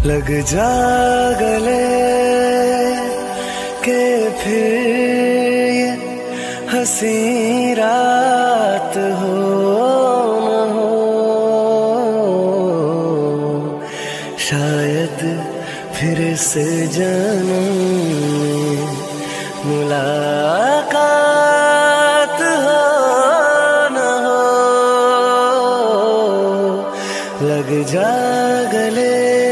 लग जा गले के फिर ये हंसी रात हो न हो, शायद फिर से जन्म में मुलाकात हो न हो। लग जा गले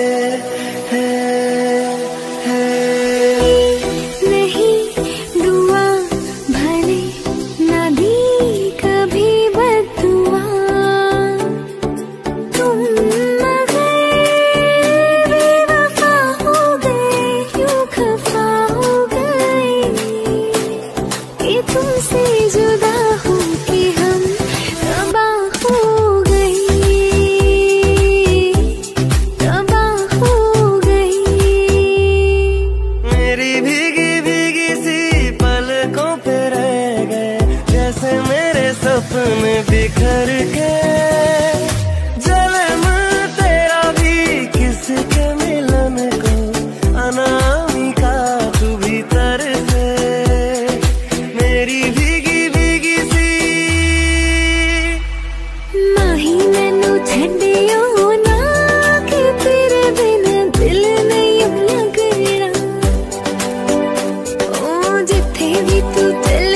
सपने बिखर के जन्म तेरा भी किसके मिलन को, अनामिका तू भीतर से मेरी भीगी भीगी सी माही मैनू छड्डियो ना कि तेरे बिन दिल नहीं लगना। ओ जिथे भी तू चले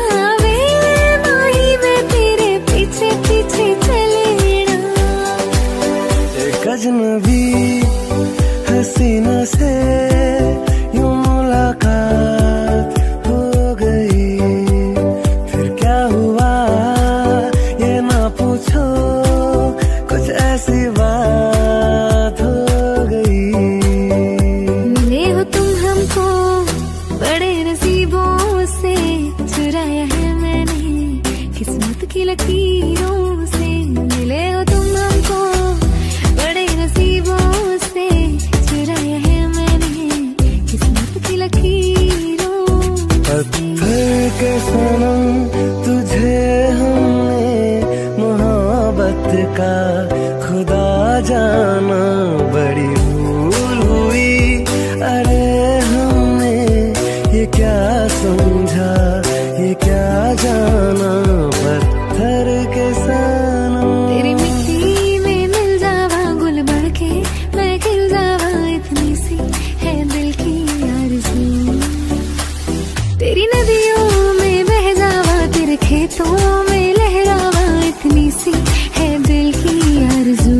अजनबी हसीना से यूं मुलाकात हो गई, फिर क्या हुआ ये ना पूछो, कुछ ऐसी बात हो गई। मिले हो तुम हमको बड़े नसीबों से, चुराया है मैंने किस्मत की लकीरों से। मिले हो तुम हमको बड़े नसीबों से, चुराया है मैंने किस्मत की लकीरों से। पत्थर के सनम तुझे हमने मोहब्बत का खुदा जाना, बड़ी भूल हुई अरे हमने ये क्या समझा ये क्या जाना। पत्थर के सनम तेरी मिट्टी में मिल जावा गुल बढ़ के मैं खिल जावा, इतनी सी है दिल की आरज़ू। तेरी नदियों में बह जावा, तेरे खेतों में लहरावा, इतनी सी है दिल की आरज़ू।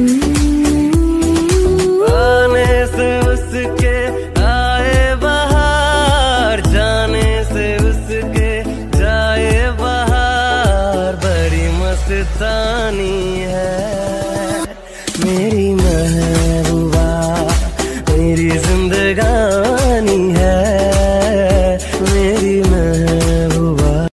आने से उसके आए बहार, जाने से उसके जाए बहार, बड़ी मस्तानी है मेरी महबूबा मेरी जिंदगानी।